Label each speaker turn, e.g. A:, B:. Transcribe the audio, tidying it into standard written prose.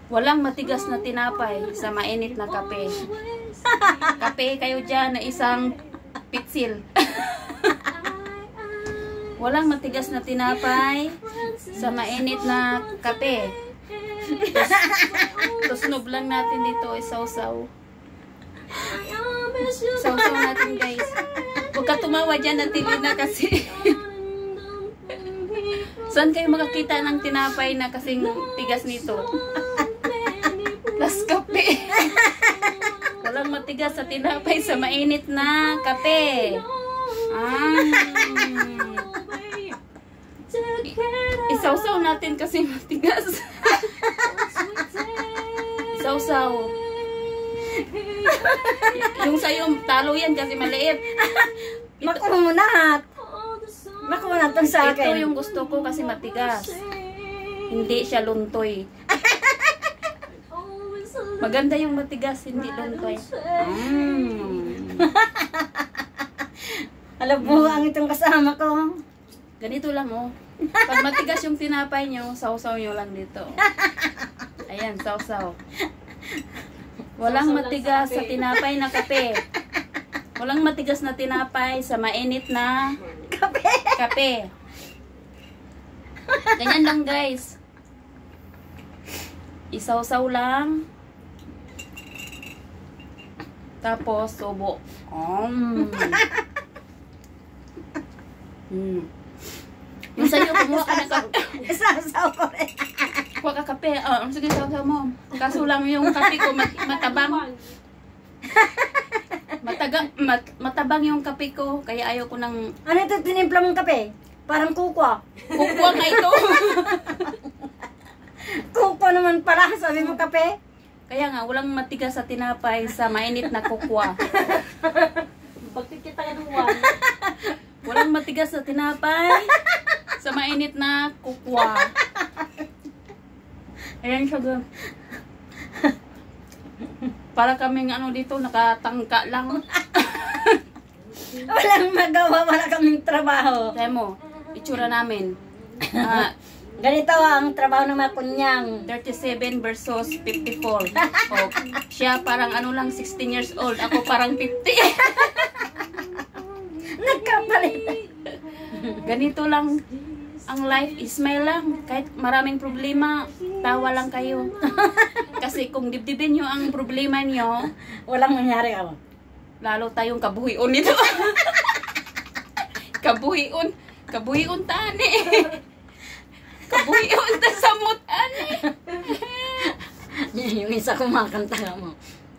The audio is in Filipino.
A: Walang matigas na tinapay sa mainit na kape. Kape kayo dyan na isang pitsil. Walang matigas na tinapay sa mainit na kape. Tusnob lang natin dito, isaw-saw. Isaw-saw natin, guys. Huwag ka tumawa dyan, Natilina, kasi saan kayo makakita ng tinapay na kasing tigas nito? Plus kape. Walang matigas sa tinapay sa mainit na kape. Isaw-saw natin kasi matigas. Isaw-saw. Yung sa'yo, talo yan kasi maliit.
B: Makumunat. Makumunat ang sa akin.
A: Ito yung gusto ko kasi matigas. Hindi siya luntoy. Maganda yung matigas, hindi luntoy.
B: Alabuhang itong kasama ko.
A: Ganito lang, oh. Pag matigas yung tinapay nyo, sausaw nyo lang dito. Ayan, sausaw. Walang matigas sa tinapay na kape. Walang matigas na tinapay sa mainit na kape. Ganyan lang, guys. Isaw-saw lang. Tapos, subo. Yung sa'yo, kumuha ka na kape.
B: Isaw-saw ko rin.
A: Kuha ka kape. Sige, saw-saw mo. Kaso lang yung kape ko matabang. Matabang yung kape ko. Kaya ayaw ko ng...
B: Ano ito tinimpla mong kape? Parang kukwa.
A: Kukwa nga ito.
B: Kukwa naman pala, sabi mo kape?
A: Kaya nga, walang matigas sa tinapay sa mainit na kukwa.
B: Pagkikita ka duwan.
A: Walang matigas sa tinapay sa mainit na kukwa. Ayan siya doon. Para kaming ano dito, nakatangka lang.
B: Walang magawa, wala kaming trabaho.
A: Sabi mo, itsura namin.
B: Ganito ang trabaho ng mga kunyang.
A: 37 versus 54. Oh, siya parang ano lang, 16 years old. Ako parang 50.
B: Nagkapalit.
A: Ganito lang ang life. Smile lang. Kahit maraming problema, tawa lang kayo. Kasi kung dibdibin nyo ang problema nyo,
B: Walang mangyari ako.
A: lalo tayong kabuhion nito. Kabuhion. Kabuhion tani. Kabuhion ta samot ani.
B: Yung isa kumakanta mo.